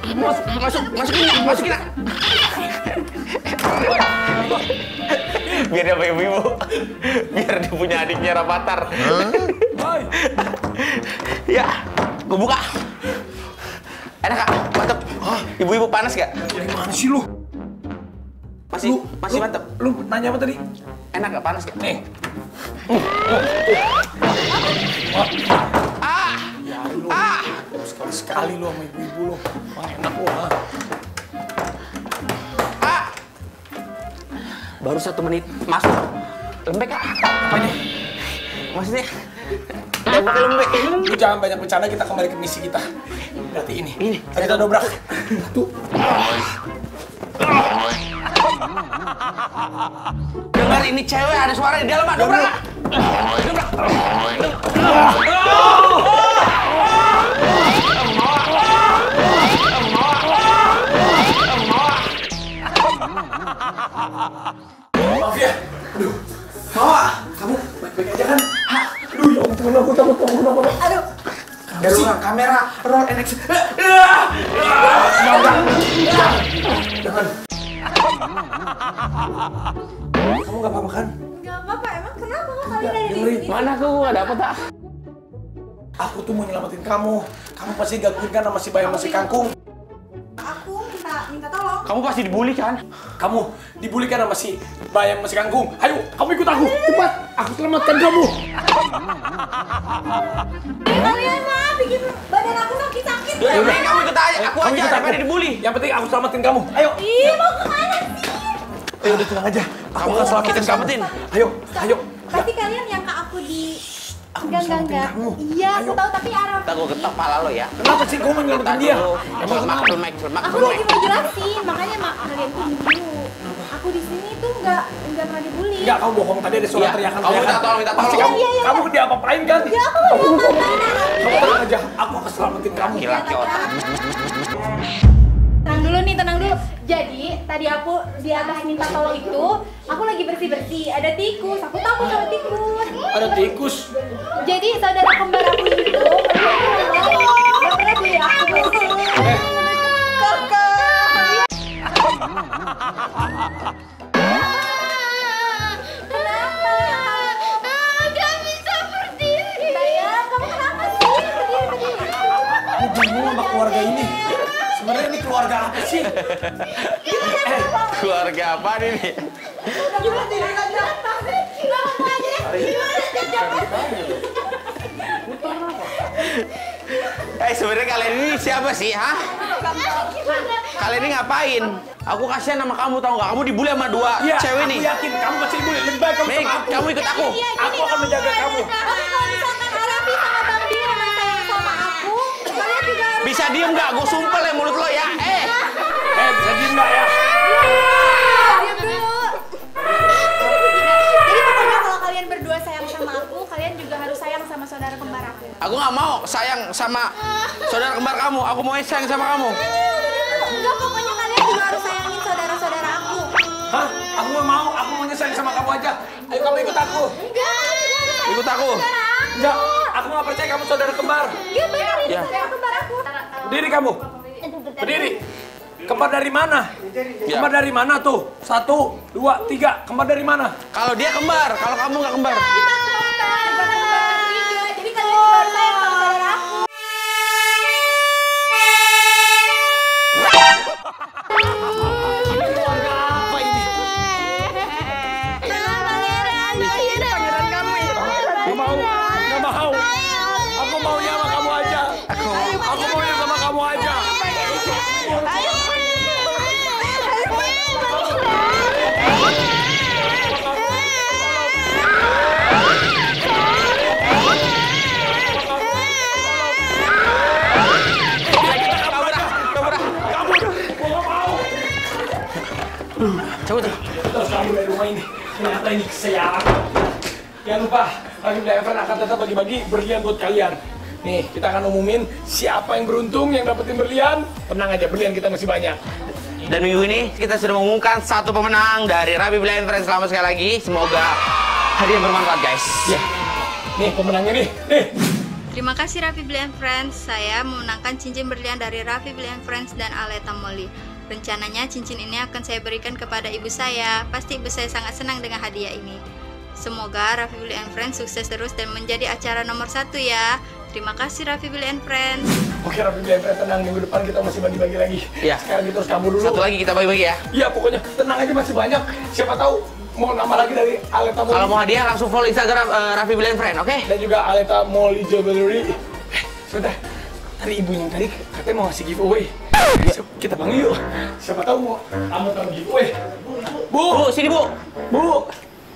Masukin. Biar dia punya ibu. Biar dia punya adiknya Rapatar. Ya, gue buka. Enak Kak, mantep. Ibu-ibu panas gak? Gimana sih lu? Masih mantep. Lu nanya apa tadi? Enak gak? Panas gak? Nih. Sekali lu sama ibu-ibu lu. Wah, enak lu. Baru 1 menit masuk. Lembek Kak. Apanya? Maksudnya lembek. Lu jangan banyak bercanda, kita kembali ke misi kita. Berarti ini. Ayo kita dobrak. Tuh. Dengar ini cewek ada suara di dalam, Pak. Dobrak. Maaf ya. Aduh. Mawa, kamu baik-baik aja kan? Aduh, ya ampun, aku takut kamu kenapa? Aduh. Kamera, roll and action. Jangan. Kamu nggak apa-apa kan? Nggak apa-apa, emang kenapa kalian ada di sini? Mana aku nggak dapet tak? Aku tuh mau nyelamatin kamu. Kamu pasti gangguin kan sama si Bayam sama si Kangkung. Aku minta tolong. Kamu pasti dibully kan? Kamu dibully kan sama si Bayam sama si Kangkung. Ayo, kamu ikut aku. Cepat, aku selamatkan kamu. Kalian mah bikin badan aku sakit-sakit. Ya udah, kamu ikut aja. Aku aja daripada dibully. Yang penting aku selamatin kamu. Ayo. Ih, mau kemana sih? Ayo, udah tenang aja. Aku akan selamatin kamu. Ayo. Pasti kalian yang aku di... Aku Enggak. Iya, aku tahu, tapi arah... Kita gue ketok pala lo ya. Kenapa sih kamu nyelamatin dia? Emang kenapa? Aku lagi mau jelasin, makanya kalian tunggu dulu. Aku di sini tuh nggak pernah dibully. Enggak, kamu bohong. Tadi ada suara teriakan. Kamu minta tolong. Pasti kamu diapa-apain kan? Ya, aku nggak diapa-apain. Kamu tenang aja, aku akan selamatin kamu. Laki-laki otak. Tenang dulu. Jadi, tadi aku di atas minta tolong itu, aku lagi bersih-bersih. Ada tikus, aku takut sama tikus. Ada tikus. Jadi, saudara kembar aku itu, nggak pernah beli aku. Kakak! Kenapa? Gak bisa berdiri. Bayam, kamu kenapa sih? Berdiri. Aku bingung sama keluarga ini. Sebenarnya ini keluarga apa sih? Keluarga apa ini? Sebenarnya kalian ini siapa sih, hah? Kalian ini ngapain? Aku kasihan sama kamu, tau nggak? Kamu dibully sama dua cewek nih. Aku yakin kamu pasti dibully. Lebih baik kamu sama aku. Kamu ikut aku. Aku akan menjaga kamu. Tapi kalau misalkan Arafi sama Bang Dio emang sayang sama aku, kalian juga harus... Bisa diem nggak? Gue sumpel ya mulut lo ya. Bisa diem nggak ya? Diam dulu. Jadi pokoknya kalau kalian berdua sayang sama aku, kalian juga harus sayang sama saudara kembar aku. Aku nggak mau sayang sama saudara kembar kamu. Aku mau sayang sama kamu. Enggak, pokoknya kalian juga harus sayangin saudara-saudara aku. Hah? Aku nggak mau. Aku maunya sayang sama kamu aja. Ayo kamu ikut aku. Enggak. Ikut aku. Enggak. Aku nggak percaya kamu saudara kembar. Iya benar, ini saudara kembar aku. Berdiri kamu. Berdiri. Kembar dari mana? Kembar dari mana tuh? 1, 2, 3. Kembar dari mana? Kalau dia kembar, kalau kamu nggak kembar. Kita kembar bertiga. Jadi kalian juga harus sayang sama saudara aku. Keluarga apa ini? Pangeran kamu itu. Nggak mau. Aku maunya sama kamu aja. Aku maunya sama kamu aja. Cabut. Kita harus kabur dari rumah ini. Ternyata ini kesialan. Jangan lupa, Rabi Evan akan tetap bagi-bagi berlian buat kalian. Nih, kita akan umumin siapa yang beruntung yang dapetin berlian. Tenang aja, berlian kita masih banyak. Dan minggu ini kita sudah mengumumkan 1 pemenang dari Rabi Blind Friends. Selamat sekali lagi. Semoga hadiah bermanfaat, guys. Ya. Nih pemenangnya nih. Nih. Terima kasih Raffi Billy and Friends. Saya memenangkan cincin berlian dari Raffi Billy and Friends dan Aleta Molly. Rencananya cincin ini akan saya berikan kepada ibu saya. Pasti ibu saya sangat senang dengan hadiah ini. Semoga Raffi Billy and Friends sukses terus dan menjadi acara nomor 1 ya. Terima kasih Raffi Billy and Friends. Oke Raffi Billy and Friends, tenang, minggu depan kita masih bagi-bagi lagi. Iya. Sekarang kita harus kabur dulu. Satu lagi kita bagi-bagi ya. Iya, pokoknya tenang aja, masih banyak. Siapa tahu mau nambah lagi dari Aleta Molly. Kalau mau hadiah langsung follow Instagram Raffi Billy and Friends, oke? Dan juga Aleta Molly Jewelry. Sebentar, tadi ibunya tadi katanya mau ngasih giveaway. Kita panggil yuk. Siapa tahu mau kamu tahu giveaway. Bu, sini Bu. Bu.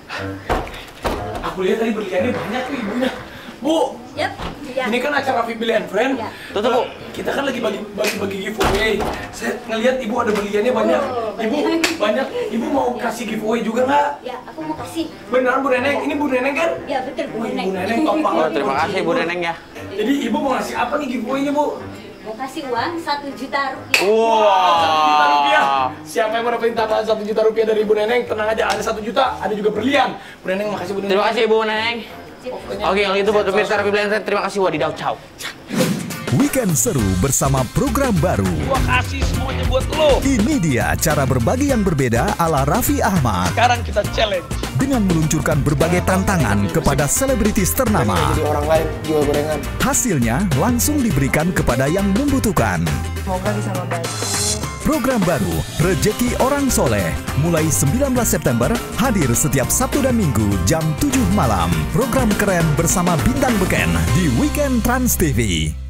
Aku lihat tadi berliannya banyak tuh ibunya. Bu. Yap. Iya. Ini kan acara Raffi Billy and Friends. Iya. Tutup, Bu. Kita kan lagi bagi giveaway. Saya ngelihat ibu ada berliannya banyak. Ibu banyak. Ibu mau kasih giveaway juga nggak? Ya, aku mau kasih. Beneran Bu Neneng? Ini Bu Neneng kan? Ya, betul Bu Wih, Neneng. Bu Neneng top banget. Oh, terima kasih Bu Neneng ya. Jadi ibu mau ngasih apa nih giveaway-nya Bu? Mau kasih uang 1 juta rupiah. Rp1 juta. Wah. Siapa yang mau dapetin tambahan 1 juta rupiah dari Ibu Neneng? Tenang aja, ada 1 juta, ada juga berlian. Bu Neneng, makasih Bu Neneng. Terima kasih Bu Neneng. Oke, kalau itu buat pemirsa Raffi Billy and Friends, terima kasih. Wadidaw, ciao. Weekend seru bersama program baru. Gua kasih semuanya buat lo. Ini dia cara berbagi yang berbeda ala Raffi Ahmad Sekarang kita challenge. dengan meluncurkan berbagai tantangan kepada selebritis ternama. Jadi orang lain jual gorengan. Hasilnya langsung diberikan kepada yang membutuhkan. Semoga bisa membantu. Program baru Rejeki Orang Soleh mulai 19 September hadir setiap Sabtu dan Minggu jam 7 malam. Program keren bersama bintang beken di Weekend Trans TV.